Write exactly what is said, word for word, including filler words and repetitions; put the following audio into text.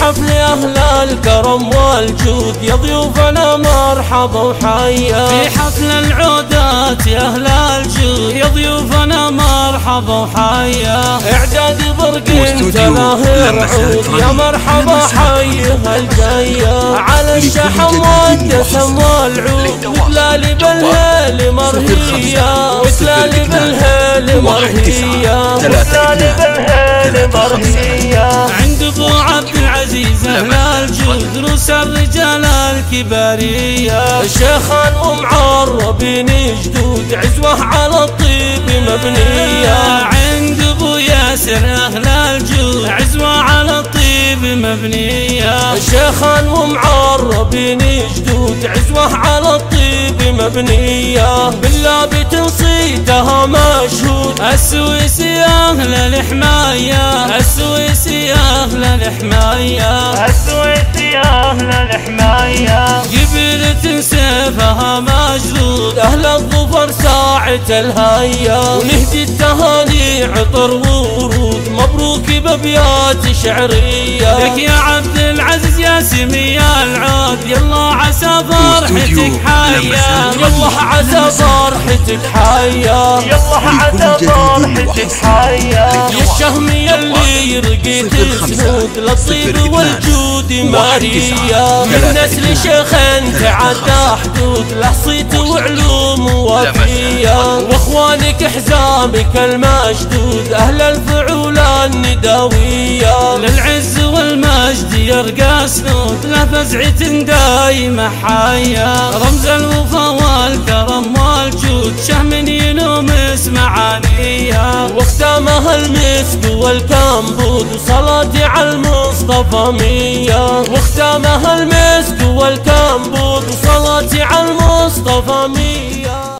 حفل أهل الكرم والجود يا ضيوفنا مرحبا وحيا. في حفل العودات يا أهل الجود يا ضيوفنا مرحبا وحيا. إعداد برق تلاهي رعود يا مرحبا حيها الجاية. على الشحم والدسم والعود وتلالي بالهيل مرهية وتلالي بالهيل مرهية وتلالي بالهيل مرهية. عند ابو عبد العزيز أهل الجود دروس الرجال الكبارية. الشيخان ومعربين جدود عزوة على الطيب مبنية. عند ابو ياسر أهل الجود عزوة على الطيب مبنية. الشيخان ومعربين جدود عزوة على الطيب مبنية. بالله بتنصيتها مشهود السويسي أهل الحماية. السويسي أهل الحماية. السويسي أهل الحماية. قبيلة سيفها مجدود أهل الظفر ساعة الهيا. ونهدي التهاني عطر ورود مبروك بأبيات شعرية. لك يا عبد العزيز يا سمي العود يلا عسى فرحتك حيا. يلا عسى فرحتك حيا. يلا عسى فرحتك حيا. يا الشهم يلي رقيت سنود للطيب والجود ماريا. من نسل شيخين تعدى حدود له صيت وعلوم وفية. واخوانك حزامك المشدود اهل الفعول النداوية. للعز والمجد يرقى سنود له فزعة دايمة حيا. رمز الوفا والكرم والجود شهم ينوم معانية. واختامها المسك والكمبود وصلاتي على المصطفى مية. واختامها المسك والكمبود وصلاتي على المصطفى مية.